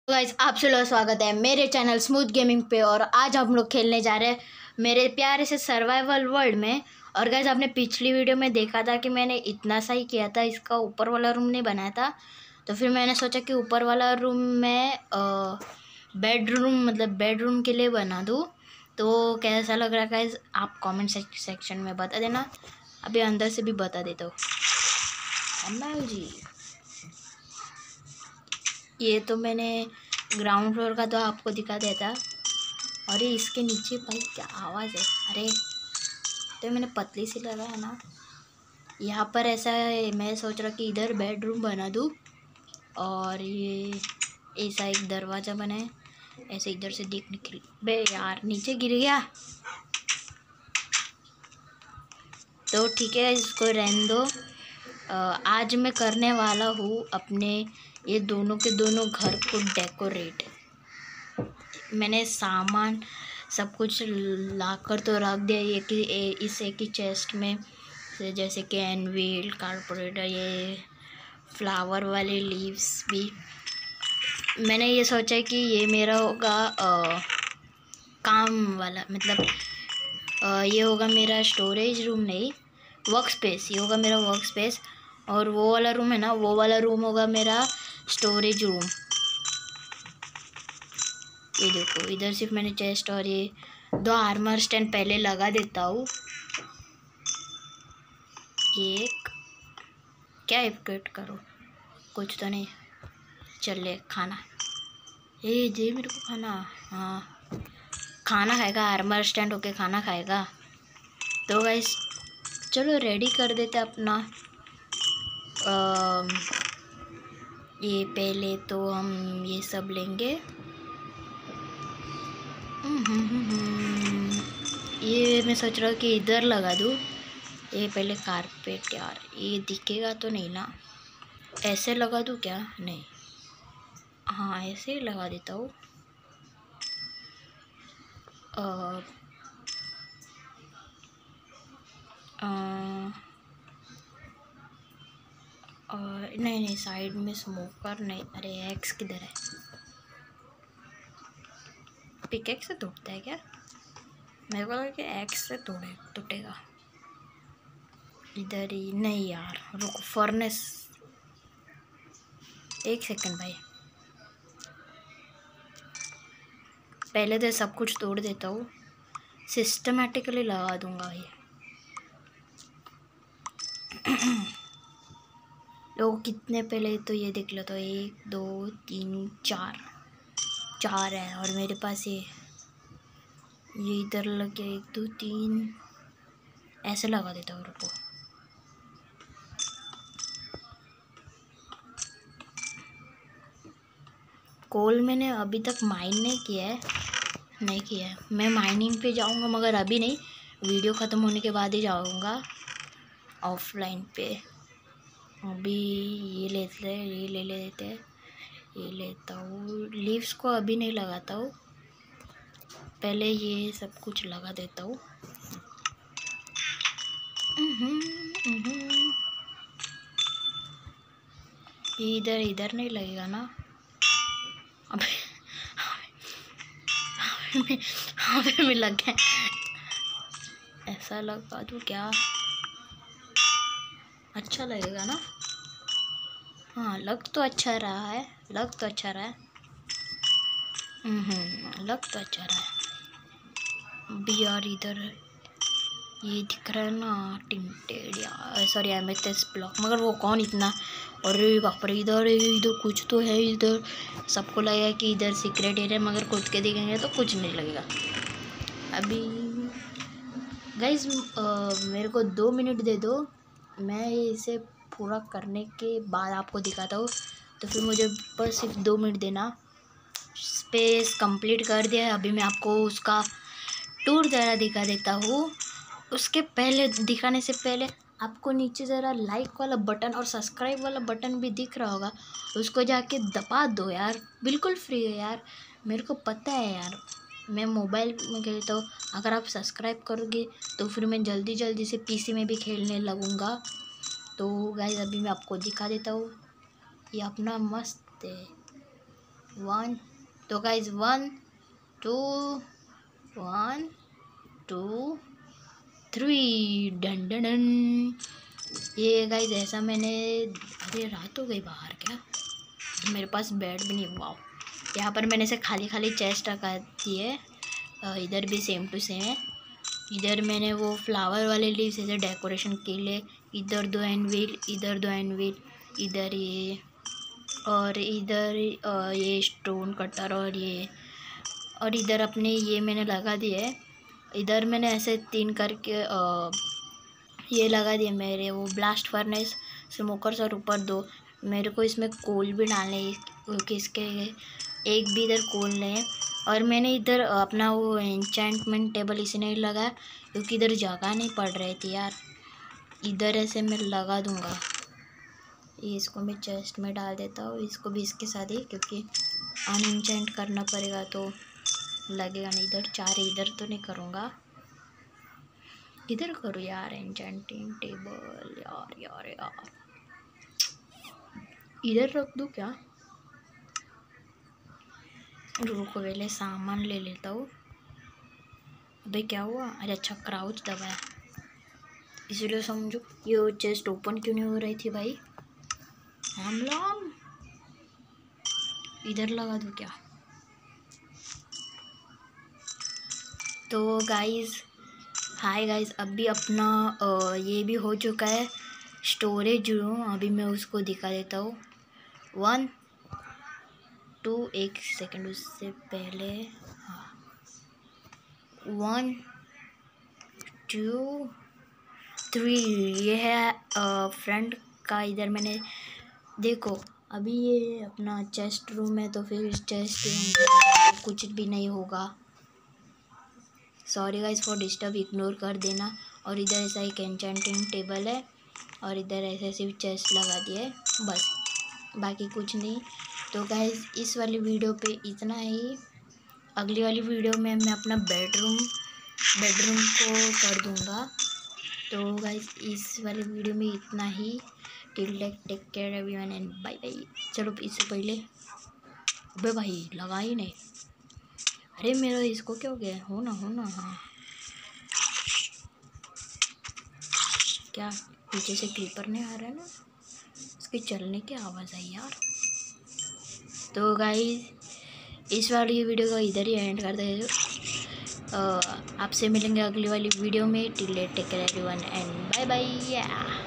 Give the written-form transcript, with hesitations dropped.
Guys आप सभी लोग स्वागत है मेरे चैनल स्मूथ गेमिंग पे। और आज हम लोग खेलने जा रहे हैं मेरे प्यारे से सर्वाइवल वर्ल्ड में। और गाइस आपने पिछली वीडियो में देखा था कि मैंने इतना सा ही किया था, इसका ऊपर वाला रूम नहीं बनाया था। तो फिर मैंने सोचा कि ऊपर वाला रूम में बेडरूम के लिए बना दूँ। तो कैसा लग रहा है गाइस आप कमेंट सेक्शन में बता देना। अभी अंदर से भी बता देता हूँ जी। ये तो मैंने ग्राउंड फ्लोर का तो आपको दिखा देता। अरे इसके नीचे भाई क्या आवाज़ है। अरे तो मैंने पतली सी लगा है ना यहाँ पर। ऐसा है मैं सोच रहा कि इधर बेडरूम बना दूँ और ये ऐसा एक दरवाज़ा बनाए, ऐसे इधर से देखने के लिए। बे यार नीचे गिर गया। तो ठीक है इसको रहने दो। आज मैं करने वाला हूँ अपने ये दोनों के दोनों घर को डेकोरेट। मैंने सामान सब कुछ लाकर तो रख दिया इस एक ही चेस्ट में, जैसे कि एनवील कारपोरेटर, ये फ्लावर वाले लीव्स भी। मैंने ये सोचा कि ये मेरा होगा काम वाला, मतलब ये होगा मेरा स्टोरेज रूम नहीं वर्क स्पेस। ये होगा मेरा वर्क स्पेस और वो वाला रूम है ना, वो वाला रूम होगा मेरा स्टोरेज रूम। ये देखो इधर सिर्फ मैंने चेस्ट और ये दो आर्मर स्टैंड पहले लगा देता हूँ। एक क्या इक्विट करो, कुछ तो नहीं। चले खाना, ये दे मेरे को खाना। हाँ खाना खाएगा, आर्मर स्टैंड होके खाना खाएगा। तो गाइस चलो रेडी कर देते अपना। ये पहले तो हम ये सब लेंगे। ये मैं सोच रहा हूँ कि इधर लगा दूँ। ये पहले कारपेट, यार ये दिखेगा तो नहीं ना, ऐसे लगा दूँ क्या? नहीं, हाँ ऐसे ही लगा देता हूँ। नहीं साइड में स्मोकर नहीं। अरे एक्स किधर है? पिकेक्स से टूटता है क्या? मेरे को लगा कि एक्स से टूटेगा। इधर ही नहीं यार, रुको फर्नेस, एक सेकंड भाई। पहले तो सब कुछ तोड़ देता हूँ, सिस्टमेटिकली लगा दूंगा ये। लोग कितने पहले तो ये देख लो, तो 1 2 3 4 है और मेरे पास ये इधर लग गया 1 2 3, ऐसे लगा देता हूँ। रुको कोल मैंने अभी तक माइन नहीं किया है, मैं माइनिंग पे जाऊँगा मगर अभी नहीं, वीडियो ख़त्म होने के बाद ही जाऊँगा ऑफलाइन पे। अभी ये ले लेते हैं। ये लेता हूँ, लीव्स को अभी नहीं लगाता हूँ, पहले ये सब कुछ लगा देता हूँ। इधर नहीं लगेगा ना? अबे में लग गया। ऐसा लगा दूँ क्या? अच्छा लगेगा ना? हाँ लग तो अच्छा रहा है। लग तो अच्छा रहा है। बी आर इधर ये दिख रहा है ना, टिंटेड या सॉरी एमेथिस्ट ब्लॉक, मगर वो कौन इतना। अरे बाप रे, इधर कुछ तो है। इधर सबको लगेगा कि इधर सीक्रेट एरिया, मगर खुद के देखेंगे तो कुछ नहीं लगेगा। अभी गाइस मेरे को 2 मिनट दे दो, मैं इसे पूरा करने के बाद आपको दिखाता हूँ। तो फिर मुझे बस सिर्फ 2 मिनट देना। स्पेस कंप्लीट कर दिया है। अभी मैं आपको उसका टूर ज़रा दिखा देता हूँ। उसके पहले दिखाने से पहले आपको नीचे ज़रा लाइक वाला बटन और सब्सक्राइब वाला बटन भी दिख रहा होगा, उसको जाके दबा दो यार, बिल्कुल फ्री है यार। मेरे को पता है यार, मैं मोबाइल में खेलता हूँ। अगर आप सब्सक्राइब करोगे तो फिर मैं जल्दी से पीसी में भी खेलने लगूँगा। तो गाइस अभी मैं आपको दिखा देता हूँ, ये अपना मस्त है। 1 तो गाइज 1 2 1 2 3 डन डन डन। ये गाइज ऐसा मैंने, अरे रात हो गई बाहर क्या, मेरे पास बेड भी नहीं हुआ। यहाँ पर मैंने से खाली खाली चेस्ट रखा दी है। इधर भी सेम टू सेम है। इधर मैंने वो फ्लावर वाले लीव्स ऐसे डेकोरेशन के लिए, इधर 2 एनविल, इधर 2 एनविल, इधर ये, और इधर ये स्टोन कटर, और इधर अपने ये मैंने लगा दिए। इधर मैंने ऐसे 3 करके ये लगा दिए मेरे वो ब्लास्ट फर्नेस स्मोकर्स, और ऊपर 2 मेरे को इसमें कोल भी डालने, क्योंकि इसके एक भी इधर कोल नहीं है। और मैंने इधर अपना वो एन्चेंटमेंट टेबल इसलिए लगा क्योंकि इधर जगह नहीं पड़ रही थी यार। इधर ऐसे मैं लगा दूँगा, इसको मैं चेस्ट में डाल देता हूँ, इसको भी इसके साथ ही, क्योंकि अनएन्चेंट करना पड़ेगा तो लगेगा नहीं। इधर 4 इधर तो नहीं करूँगा, इधर करूँ यार एन्चेंटिंग टेबल। यार यार यार इधर रख दूँ क्या? रुको पहले सामान ले लेता हूँ। अबे क्या हुआ? अरे अच्छा क्राउच दबाया, इसीलिए समझो ये चेस्ट ओपन क्यों नहीं हो रही थी भाई। हम लोग इधर लगा दूँ क्या? तो गाइस हाय गाइस, अभी अपना ये भी हो चुका है स्टोरेज रूम। अभी मैं उसको दिखा देता हूँ। 1 2 एक सेकंड उससे पहले, हाँ 1 2 3 ये है फ्रंट का। इधर मैंने देखो अभी ये अपना चेस्ट रूम है, तो फिर चेस्ट रूम कुछ भी नहीं होगा। Sorry guys for disturb, ignore कर देना। और इधर ऐसा एक एन्चेंटिंग टेबल है, और इधर ऐसे सिर्फ चेस्ट लगा दिया है बस, बाकी कुछ नहीं। तो गाइस इस वाली वीडियो पे इतना ही। अगली वाली वीडियो में मैं अपना बेडरूम को कर दूँगा। तो गाइस इस वाली वीडियो में इतना ही। Till take care everyone and bye bye. चलो इससे पहले, अबे भाई लगा ही नहीं, अरे मेरा इसको क्या हो गया? हो ना हाँ, क्या पीछे से क्रीपर नहीं आ रहा है ना, उसके चलने की आवाज़ आई यार। तो गाइस इस वाली वीडियो को इधर ही एंड कर दे। आपसे मिलेंगे अगली वाली वीडियो में। Till take care everyone and bye bye.